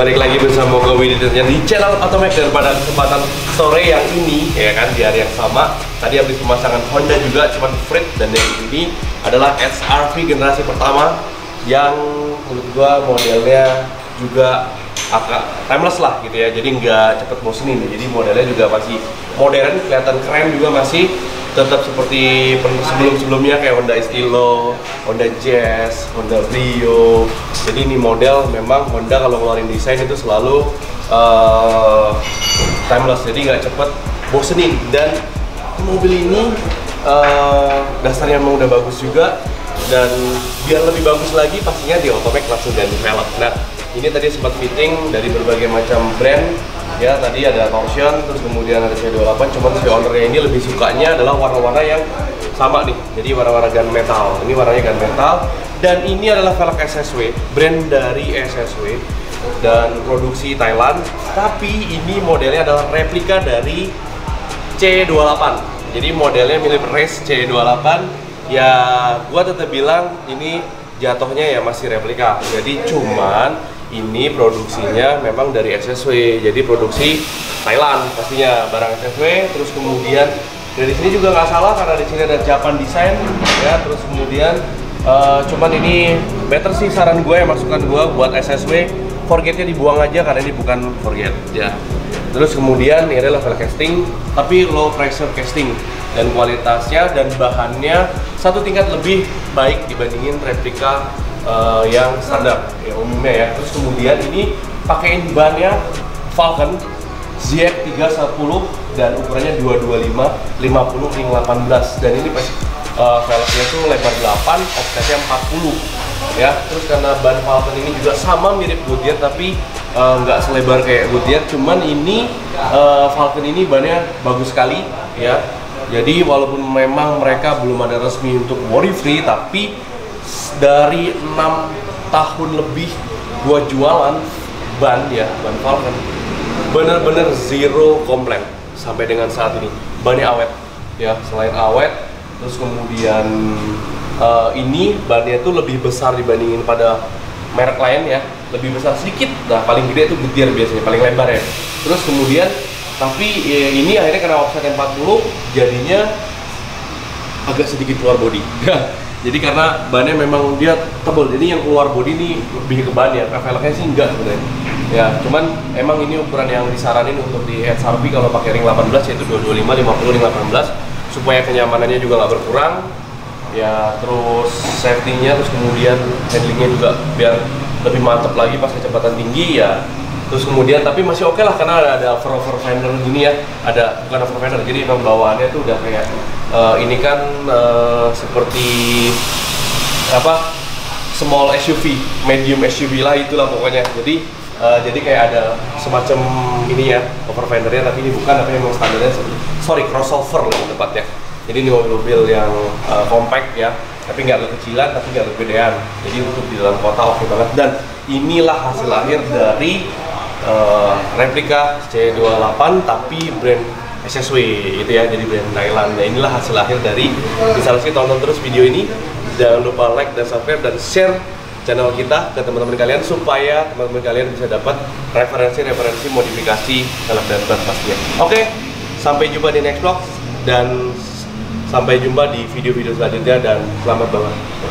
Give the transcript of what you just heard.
Balik lagi bersama gue Widitnya di channel Automaker pada kesempatan sore yang ini, ya kan, di hari yang sama. Tadi habis pemasangan Honda juga, cuman Freed, dan yang ini adalah HR-V generasi pertama yang menurut gue modelnya juga agak timeless lah gitu ya, jadi nggak cepet bosenin. Jadi modelnya juga masih modern, kelihatan keren juga, masih tetap seperti sebelum-sebelumnya kayak Honda Estilo, Honda Jazz, Honda Brio. Jadi ini model memang Honda kalau ngeluarin desain itu selalu timeless, jadi nggak cepet bosenin. Dan mobil ini dasarnya emang udah bagus juga, dan biar lebih bagus lagi pastinya di Automaker langsung ganti velg. Nah, ini tadi sempat fitting dari berbagai macam brand ya, tadi ada Torsion, terus kemudian ada C28, cuman si ownernya ini lebih sukanya adalah warna-warna yang sama nih, jadi warna-warna gunmetal. Ini warnanya gunmetal, dan ini adalah velg SSW, brand dari SSW dan produksi Thailand, tapi ini modelnya adalah replika dari C28. Jadi modelnya mirip race C28 ya, gua tetap bilang ini jatuhnya ya masih replika. Jadi cuman ini produksinya memang dari SSW, jadi produksi Thailand pastinya, barang SSW. Terus kemudian dari sini juga nggak salah karena di sini ada Japan Design ya. Terus kemudian cuman ini better sih, saran gue ya, masukan gue buat SSW, forgetnya dibuang aja karena ini bukan forget ya. Terus kemudian ini adalah velg casting, tapi low pressure casting, dan kualitasnya dan bahannya satu tingkat lebih baik dibandingin replika yang standar ya, umumnya ya. Terus kemudian ini pakein bannya Falcon ZX310 dan ukurannya 225 50 ring 18, dan ini pas velgnya tuh lebar 8, offsetnya 40 ya. Terus karena ban Falcon ini juga sama mirip Goodyear tapi nggak selebar kayak Goodyear, cuman ini Falcon ini bannya bagus sekali ya. Jadi walaupun memang mereka belum ada resmi untuk worry free, tapi dari 6 tahun lebih gua jualan ban ya, ban Falcon, bener-bener zero komplain sampai dengan saat ini. Bannya awet ya, selain awet, terus kemudian ini bannya tuh lebih besar dibandingin pada merek lain ya, lebih besar sedikit. Nah, paling gede itu Goodyear biasanya, paling lebar ya. Terus kemudian tapi ini akhirnya karena offset 40 jadinya agak sedikit keluar body. Jadi karena bannya memang dia tebal, jadi yang keluar body ini lebih ke ban ya, velgnya sih enggak sebenarnya. Ya, cuman emang ini ukuran yang disaranin untuk di HR-V kalau pakai ring 18, yaitu 225 50 ring 18, supaya kenyamanannya juga nggak berkurang. Ya, terus safety-nya, terus kemudian handlingnya juga biar lebih mantap lagi pas kecepatan tinggi ya. Terus kemudian tapi masih oke lah karena ada over fender gini ya, ada bukan over fender, jadi memang bawaannya tuh udah kayak ini kan seperti apa, small SUV, medium SUV lah, itulah pokoknya. Jadi kayak ada semacam ini ya, over fendernya, tapi ini bukan, tapi memang standarnya crossover lebih tepatnya. Jadi ini mobil-mobil yang compact ya, tapi nggak kekecilan, tapi nggak kegedean. Jadi untuk di dalam kota oke banget. Dan inilah hasil akhir dari replika C28 tapi brand SSW itu ya, jadi brand Thailand. Nah, inilah hasil akhir dari instalasi. Tonton terus video ini, jangan lupa like dan subscribe dan share channel kita ke teman-teman kalian supaya teman-teman kalian bisa dapat referensi modifikasi velg dan ban pastinya. Oke, sampai jumpa di next vlog dan sampai jumpa di video-video selanjutnya, dan selamat banget.